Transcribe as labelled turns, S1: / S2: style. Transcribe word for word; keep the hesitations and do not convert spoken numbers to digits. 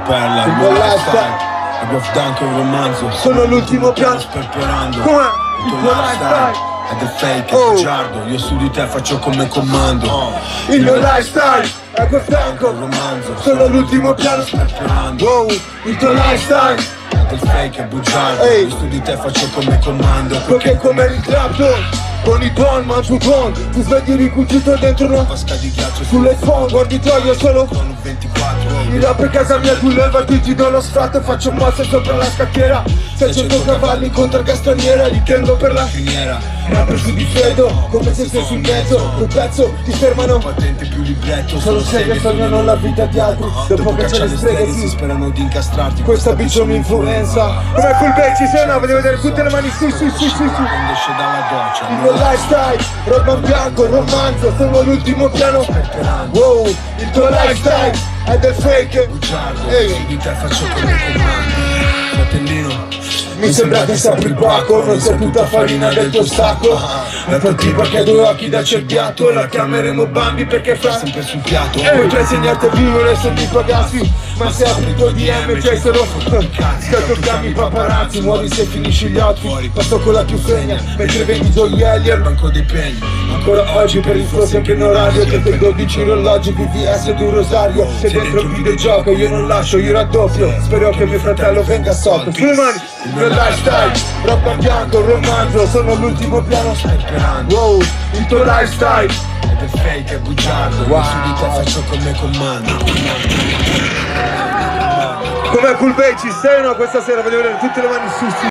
S1: perla, il mio lifestyle. Abbiamo anche un romanzo,
S2: sono l'ultimo piano
S1: sperperando.
S2: Come?
S1: Il tuo lifestyle è del fake, è bugiardo. Io su di te faccio come comando. oh.
S2: Il mio lifestyle è quel fianco,
S1: un romanzo,
S2: sono l'ultimo piano
S1: sperperando.
S2: wow. Il tuo lifestyle
S1: è del fake, è bugiardo.
S2: Ehi.
S1: Io su di te faccio come comando.
S2: perché come il trapto con i ton, mangio con ti svegli ricucito dentro una
S1: vasca di ghiaccio
S2: sull'iPhone, guardi io solo
S1: con un ventiquattro.
S2: mi dà per casa mia, tu levati, ti do lo sfratto e faccio passe sopra la scacchiera. seicento cavalli contro il straniera, li tengo per la
S1: finiera.
S2: rapper su di freddo, come se sei sul mezzo. Un pezzo ti fermano,
S1: patente più libretto.
S2: solo se che sognano la vita di altri. Dopo che c'è le streghe
S1: si sperano di incastrarti.
S2: questa bitch non mi influenza. Come full bay ci sei, no, voglio vedere tutte le mani su su su su su.
S1: Quando esce dalla doccia
S2: Il mio lifestyle, roba in bianco, romanzo, sono l'ultimo piano. Wow, il tuo lifestyle è del fake.
S1: Ehi, su di te faccio come comando. Fratellino,
S2: mi sembra che sapri il bacco, non sia tutta farina del tuo sacco. La tua tipa che ha due occhi da cerbiato, la chiameremo Bambi perché fa
S1: sempre sul piatto.
S2: potrei insegnarti a vivere se mi pagassi, ma se apri il tuo D M c'hai solo scatto i paparazzi, muori se finisci gli occhi. Passo con la più fregna, mentre vendi gioielli al
S1: banco dei pegni.
S2: ancora oggi per il tuo sempre in orario, che per dodici orologi V V S di un rosario. Se dentro il videogioco io non lascio, io raddoppio. Spero che mio fratello venga sotto. Sulle mani, il mio lifestyle, roba in bianco, romanzo, sono l'ultimo piano. Wow, il tuo lifestyle
S1: è del fake, è bugiardo. Io su di te faccio come comando.
S2: come Cool Bay ci sei, no? Questa sera voglio vedere tutte le mani su su.